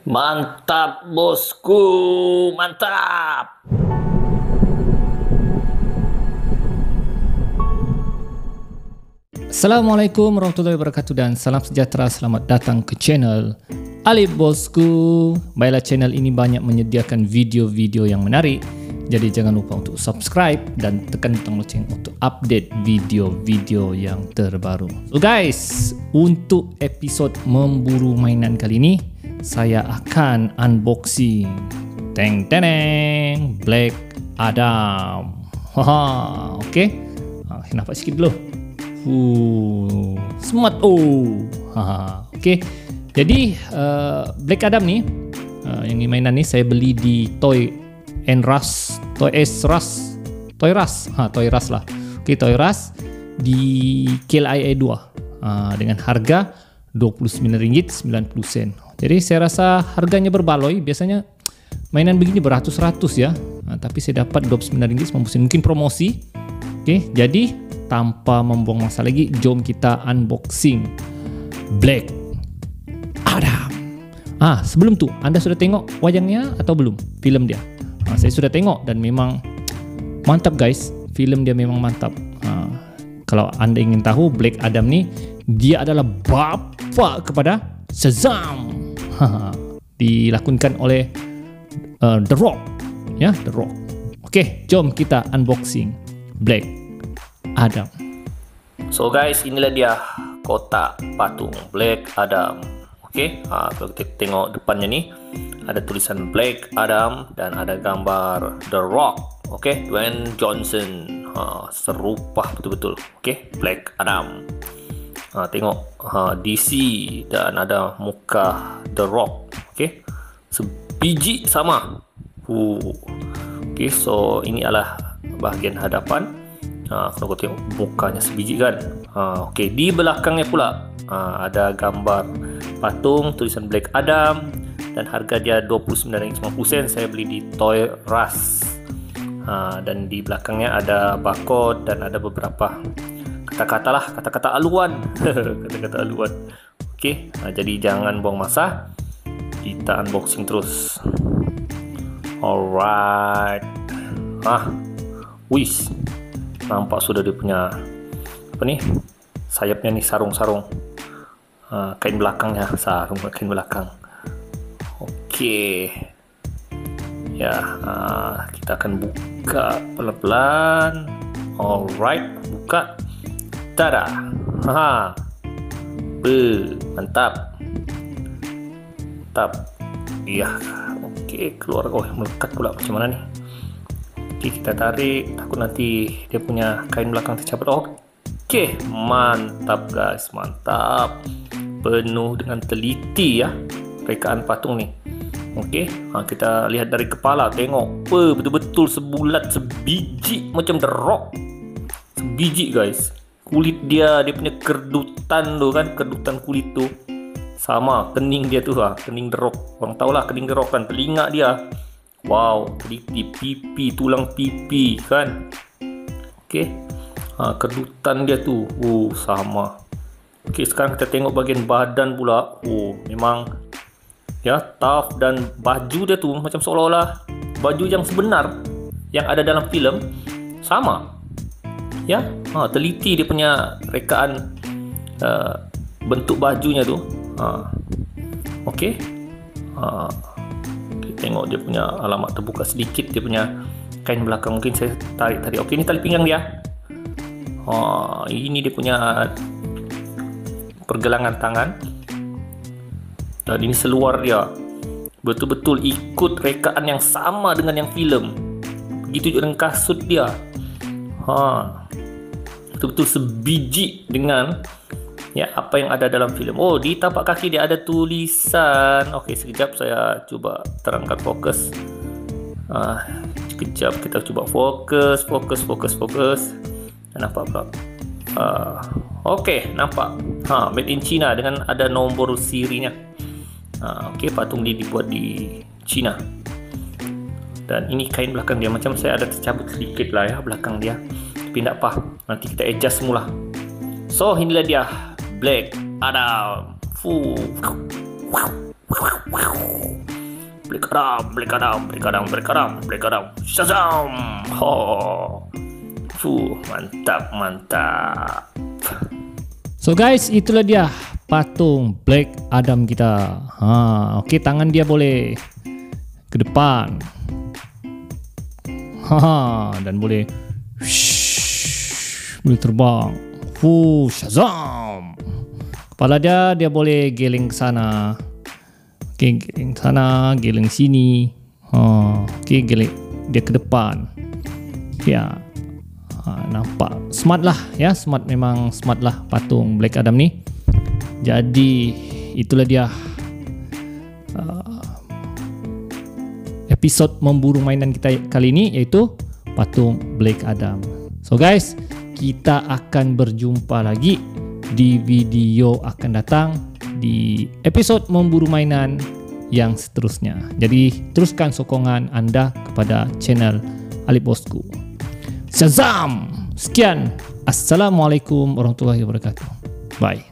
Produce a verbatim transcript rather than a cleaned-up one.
Mantap bosku, mantap. Assalamualaikum warahmatullahi wabarakatuh dan salam sejahtera. Selamat datang ke channel Alip Bosku. Baiklah, channel ini banyak menyediakan video-video yang menarik. Jadi jangan lupa untuk subscribe dan tekan butang loceng untuk update video-video yang terbaru. So guys, untuk episod memburu mainan kali ini, saya akan unboxing Teng Teneng Black Adam. Haha, oke. Okay. Ah, nampak sikit dulu. Uh, smart oh. Haha, oke. Okay. Jadi uh, Black Adam ni, uh, yang ini mainan ni saya beli di Toy and Rush, Toy S Rush, Toy Rush, ha Toy Rush lah. Okey, Toy Rush di K L I A dua uh, dengan harga dua puluh sembilan ringgit sembilan puluh sen. Jadi saya rasa harganya berbaloi. Biasanya mainan begini beratus-ratus ya. Uh, tapi saya dapat dua puluh sembilan ringgit sembilan puluh sen, mungkin promosi. Okey, jadi tanpa membuang masa lagi, jom kita unboxing Black Adam. Ah, sebelum tu, anda sudah tengok wayangnya atau belum? Filem dia. Ah, saya sudah tengok dan memang mantap guys. Filem dia memang mantap. Ah, kalau anda ingin tahu, Black Adam ni dia adalah bapa kepada Shazam. Ha, dilakonkan oleh uh, The Rock. Ya, The Rock. Okey, jom kita unboxing Black Adam. So guys, inilah dia kotak patung Black Adam. Okey, ha, kalau kita tengok depannya ni ada tulisan Black Adam dan ada gambar The Rock. Okey, Dwayne Johnson. Ha, serupa betul-betul. Okey, Black Adam. Ha, tengok ha, D C dan ada muka The Rock. Okey, sebiji sama. Uh. Okey, so ini adalah bahagian hadapan. Ha, kalau kau tengok mukanya sebiji kan. Ha, Okey, di belakangnya pula ha, ada gambar patung, tulisan Black Adam dan harga dia dua puluh sembilan ringgit sembilan puluh sen. Saya beli di Toy Rush. Ha, dan di belakangnya ada barcode dan ada beberapa kata-kata lah, kata-kata aluan. Kata-kata aluan. Okey, ha, jadi jangan buang masa. Kita unboxing terus. Alright. Ah, wis. Nampak sudah dia punya apa ni? Sayapnya ni sarung-sarung. Ha, kain belakangnya sarung kain belakang. Okey. Ya, ha, kita akan buka pelan-pelan. Alright, buka. Tada. Ha. Be, mantap. Mantap. Ya. Okey, keluar. Oh, melekat pula macam mana ni? Okey, kita tarik. Takut nanti dia punya kain belakang tercabut. Okey, mantap guys, mantap. Penuh dengan teliti ya rekaan patung ni. Okey, ha, kita lihat dari kepala. Tengok, apa betul-betul sebulat, sebiji macam The Rock. Sebiji guys. Kulit dia, dia punya kerdutan tu kan, kerdutan kulit tu sama kening dia tu ha, kening The Rock. Orang tahulah kening The Rock kan, telinga dia. Wow, teliti, pipi, tulang pipi kan. Okey. Ha, kerdutan dia tu, oh sama. Okey, sekarang kita tengok bahagian badan pula. Oh, memang ya tough dan baju dia tu macam seolah-olah baju yang sebenar yang ada dalam filem sama. Ya, ha, teliti dia punya rekaan uh, bentuk bajunya tu. Ha. Okey. Ha. Kita tengok dia punya alamat terbuka sedikit, dia punya kain belakang mungkin saya tarik tadi. Okey, ini tali pinggang dia. Ha, ini dia punya pergelangan tangan. Dan ini seluar dia. Betul-betul ikut rekaan yang sama dengan yang filem. Begitu juga dengan kasut dia. Ha. Betul-betul sebiji dengan ya apa yang ada dalam filem. Oh, di tapak kaki dia ada tulisan. Okey, sekejap saya cuba terangkan fokus. Ah, sekejap kita cuba fokus, fokus, fokus, fokus. Nampak pula. Uh, Okey, nampak. Ha, made in China dengan ada nombor sirinya. Ha, Okey, patung ini dibuat di China. Dan ini kain belakang dia, macam saya ada tercabut sedikit lah ya belakang dia. Tapi tak apa, nanti kita adjust semula. So inilah dia Black Adam. Fuh. Black Adam, Black Adam, Black Adam, Black Adam, Black Adam, Shazam! Oh, fuh, mantap, mantap. So guys, itulah dia patung Black Adam kita. Ha, okey, tangan dia boleh ke depan. Ha, dan boleh shh, boleh terbang. Fuh, Shazam. Kepala dia dia boleh geling ke sana. Okey, geling sana, geling sini. Ha, okey, geling dia ke depan. Ya. Ha, nampak smart lah ya, smart, memang smart lah patung Black Adam ni. Jadi itulah dia uh, episod memburu mainan kita kali ini, iaitu patung Black Adam. So guys, kita akan berjumpa lagi di video akan datang di episod memburu mainan yang seterusnya. Jadi teruskan sokongan anda kepada channel Alip Bosku. Shazam! Sekian. Assalamualaikum warahmatullahi wabarakatuh. Bye.